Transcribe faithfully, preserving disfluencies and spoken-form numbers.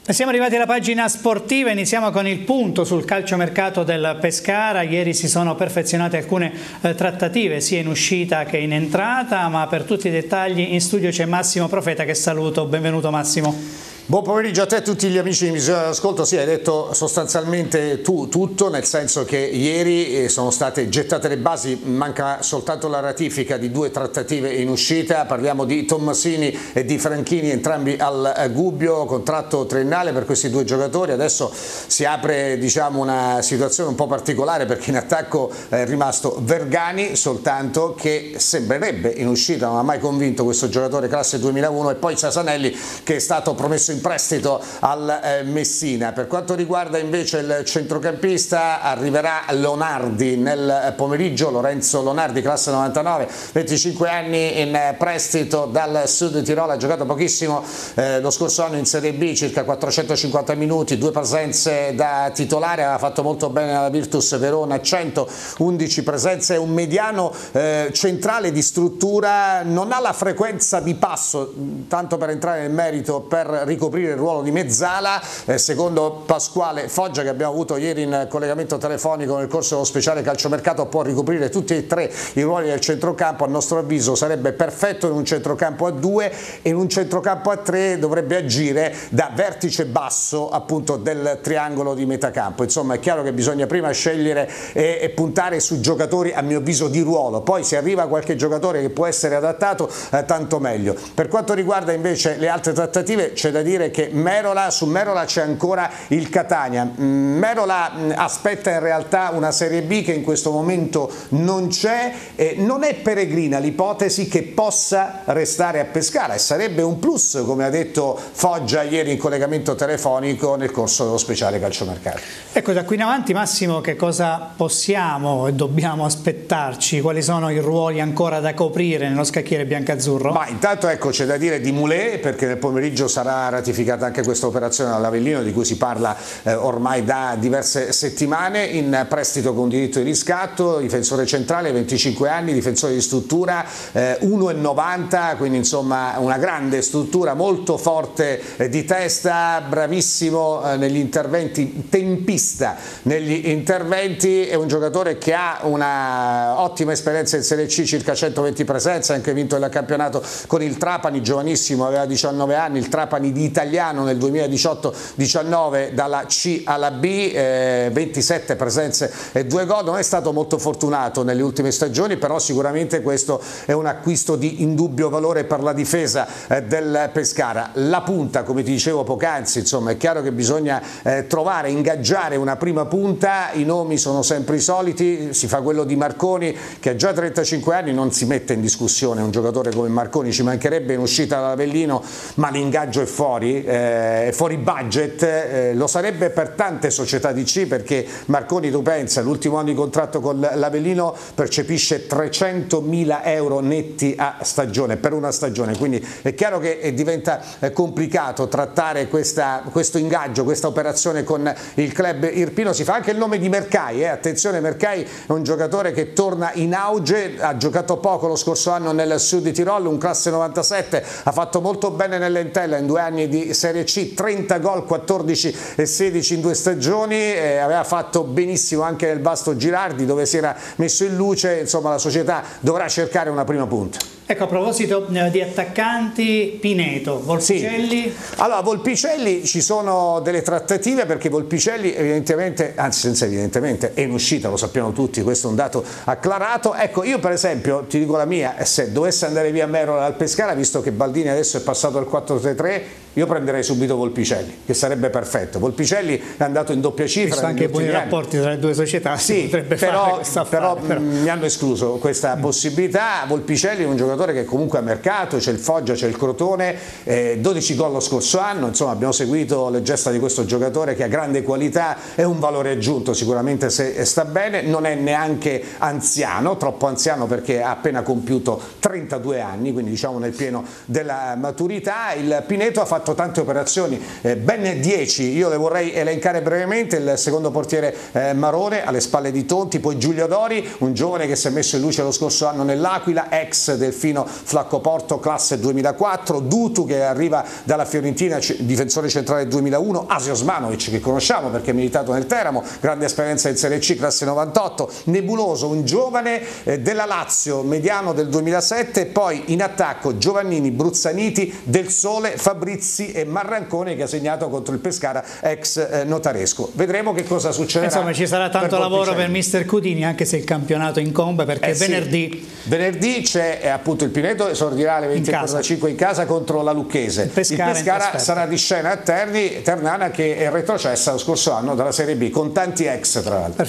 Siamo arrivati alla pagina sportiva, iniziamo con il punto sul calciomercato del Pescara. Ieri si sono perfezionate alcune eh, trattative sia in uscita che in entrata, ma per tutti i dettagli in studio c'è Massimo Profeta, che saluto. Benvenuto Massimo. Buon pomeriggio a te e a tutti gli amici di Missione d'Ascolto. Sì, hai detto sostanzialmente tu tutto, nel senso che ieri sono state gettate le basi, manca soltanto la ratifica di due trattative in uscita. Parliamo di Tommasini e di Franchini, entrambi al Gubbio, contratto triennale per questi due giocatori. Adesso si apre, diciamo, una situazione un po' particolare, perché in attacco è rimasto Vergani soltanto, che sembrerebbe in uscita, non ha mai convinto questo giocatore classe duemilauno, e poi Sasanelli, che è stato promesso in prestito al eh, Messina. Per quanto riguarda invece il centrocampista, arriverà Lonardi nel pomeriggio, Lorenzo Lonardi, classe novantanove, venticinque anni, in prestito dal Sud Tirolo. Ha giocato pochissimo eh, lo scorso anno in Serie B, circa quattrocentocinquanta minuti, due presenze da titolare, aveva fatto molto bene alla Virtus Verona, centoundici presenze, un mediano eh, centrale di struttura, non ha la frequenza di passo, tanto per entrare nel merito, per ricoprire il ruolo di mezzala. Eh, secondo Pasquale Foggia, che abbiamo avuto ieri in collegamento telefonico nel corso dello speciale calciomercato, può ricoprire tutti e tre i ruoli del centrocampo. A nostro avviso sarebbe perfetto in un centrocampo a due, e in un centrocampo a tre dovrebbe agire da vertice basso, appunto, del triangolo di metacampo. Insomma, è chiaro che bisogna prima scegliere e, e puntare su giocatori, a mio avviso, di ruolo. Poi se arriva qualche giocatore che può essere adattato, eh, tanto meglio. Per quanto riguarda invece le altre trattative, c'è da dire che Merola, su Merola c'è ancora il Catania. Merola aspetta in realtà una Serie B che in questo momento non c'è, e non è peregrina l'ipotesi che possa restare a Pescara, e sarebbe un plus, come ha detto Foggia ieri in collegamento telefonico nel corso dello speciale calciomercato. Ecco, da qui in avanti, Massimo, che cosa possiamo e dobbiamo aspettarci? Quali sono i ruoli ancora da coprire nello scacchiere biancazzurro? Ma intanto, ecco, c'è da dire di Moulet, perché nel pomeriggio sarà ratificata anche questa operazione all'Avellino, di cui si parla eh, ormai da diverse settimane, in prestito con diritto di riscatto, difensore centrale, venticinque anni, difensore di struttura, eh, uno e novanta, quindi insomma una grande struttura, molto forte eh, di testa, bravissimo eh, negli interventi, tempista negli interventi. È un giocatore che ha una ottima esperienza in Serie C, circa centoventi presenze, ha anche vinto il campionato con il Trapani, giovanissimo, aveva diciannove anni, il Trapani di italiano nel duemiladiciotto diciannove, dalla C alla B, eh, ventisette presenze e due gol. Non è stato molto fortunato nelle ultime stagioni, però sicuramente questo è un acquisto di indubbio valore per la difesa eh, del Pescara. La punta, come ti dicevo poc'anzi, insomma, è chiaro che bisogna eh, trovare, ingaggiare una prima punta. I nomi sono sempre i soliti, si fa quello di Marconi, che ha già trentacinque anni, non si mette in discussione un giocatore come Marconi, ci mancherebbe in uscita dall'Avellino, ma l'ingaggio è fuori, eh, è fuori budget, eh, lo sarebbe per tante società di C, perché Marconi, tu pensa, l'ultimo anno di contratto con l'Avellino percepisce trecentomila euro netti a stagione, per una stagione, quindi è chiaro che diventa complicato trattare questa, questo ingaggio, questa operazione con il club irpino. Si fa anche il nome di Mercai, eh. Attenzione, Mercai è un giocatore che torna in auge, ha giocato poco lo scorso anno nel Sud di Tirolo, un classe novantasette, ha fatto molto bene nell'Entella in due anni di Serie C, trenta gol, quattordici e sedici in due stagioni, eh, aveva fatto benissimo anche nel Vasto Girardi, dove si era messo in luce. Insomma, la società dovrà cercare una prima punta. Ecco, a proposito di attaccanti, Pineto, Volpicelli? Sì. Allora, Volpicelli, ci sono delle trattative, perché Volpicelli evidentemente, anzi senza evidentemente, è in uscita, lo sappiamo tutti, questo è un dato acclarato. Ecco, io per esempio, ti dico la mia, se dovesse andare via Merola dal Pescara, visto che Baldini adesso è passato al quattro tre tre, io prenderei subito Volpicelli, che sarebbe perfetto. Volpicelli è andato in doppia cifra. Visto anche buoni rapporti tra le due società, sì, potrebbe però, fare questa però, affare, però mi hanno escluso questa mm. possibilità. Volpicelli è un giocatore che comunque ha mercato, c'è il Foggia, c'è il Crotone, eh, dodici gol lo scorso anno, insomma abbiamo seguito le gesta di questo giocatore che ha grande qualità, è un valore aggiunto sicuramente se sta bene, non è neanche anziano, troppo anziano perché ha appena compiuto trentadue anni, quindi diciamo nel pieno della maturità. Il Pineto ha fatto fatto tante operazioni, eh, ben dieci, io le vorrei elencare brevemente. Il secondo portiere eh, Marone alle spalle di Tonti, poi Giulio Dori, un giovane che si è messo in luce lo scorso anno nell'Aquila, ex Delfino Flaccoporto classe duemilaquattro, Dutu che arriva dalla Fiorentina, difensore centrale duemilauno, Asio Osmanovic che conosciamo perché è militato nel Teramo, grande esperienza in Serie C classe novantotto, Nebuloso, un giovane eh, della Lazio, mediano del duemilasette, poi in attacco Giovannini, Bruzzaniti, Del Sole, Fabrizi e Marrancone che ha segnato contro il Pescara ex eh, Notaresco. Vedremo che cosa succederà. Insomma ci sarà tanto per lavoro per mister Cudini, anche se il campionato incombe, perché eh sì. venerdì venerdì c'è eh, appunto il Pineto, esordirà alle venti e quarantacinque in casa contro la Lucchese. Il Pescara, il Pescara sarà di scena a Terni, Ternana che è retrocessa lo scorso anno dalla Serie B con tanti ex tra l'altro.